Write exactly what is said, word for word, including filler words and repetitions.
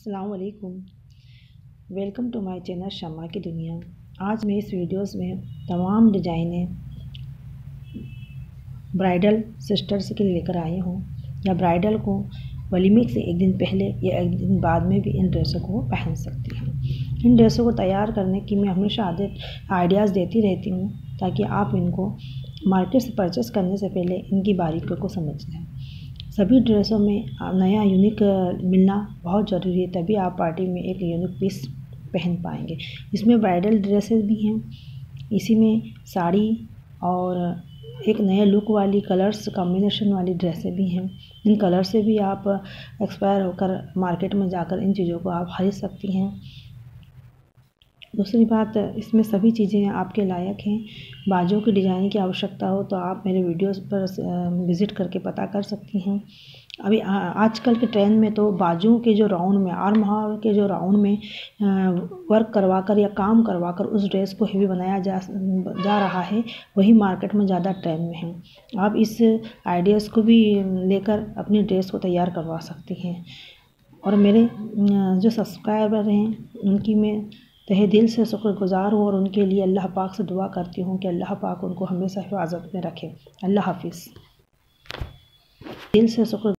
अस्सलाम वालेकुम। Welcome to my channel शम्मा की दुनिया। आज मैं इस वीडियोस में तमाम डिज़ाइनें ब्राइडल सिस्टर्स के लिए लेकर आई हूँ, या ब्राइडल को वलीमे से एक दिन पहले या एक दिन बाद में भी इन ड्रेसों को पहन सकती हैं। इन ड्रेसों को तैयार करने की मैं हमेशा आदत आइडियाज़ देती रहती हूँ, ताकि आप इनको मार्केट से परचेस करने से पहले इनकी बारीकियों को समझ लें। सभी ड्रेसों में नया यूनिक मिलना बहुत ज़रूरी है, तभी आप पार्टी में एक यूनिक पीस पहन पाएंगे। इसमें ब्राइडल ड्रेसेस भी हैं, इसी में साड़ी और एक नए लुक वाली कलर्स कॉम्बिनेशन वाली ड्रेसें भी हैं। इन कलर से भी आप एक्सपायर होकर मार्केट में जाकर इन चीज़ों को आप खरीद सकती हैं। दूसरी बात, इसमें सभी चीज़ें आपके लायक हैं। बाजुओं की डिज़ाइन की आवश्यकता हो तो आप मेरे वीडियोस पर विज़िट करके पता कर सकती हैं। अभी आजकल के ट्रेंड में तो बाजुओं के जो राउंड में आर्म होल के जो राउंड में वर्क करवाकर या काम करवाकर उस ड्रेस को हेवी बनाया जा जा रहा है, वही मार्केट में ज़्यादा ट्रेंड में है। आप इस आइडियाज़ को भी लेकर अपनी ड्रेस को तैयार करवा सकती हैं। और मेरे जो सब्सक्राइबर हैं उनकी मैं तहे दिल से शुक्रगुजार हूँ, और उनके लिए अल्लाह पाक से दुआ करती हूँ कि अल्लाह पाक उनको हमेशा हिफाजत में रखे। अल्लाह हाफिज़। दिल से शुक्र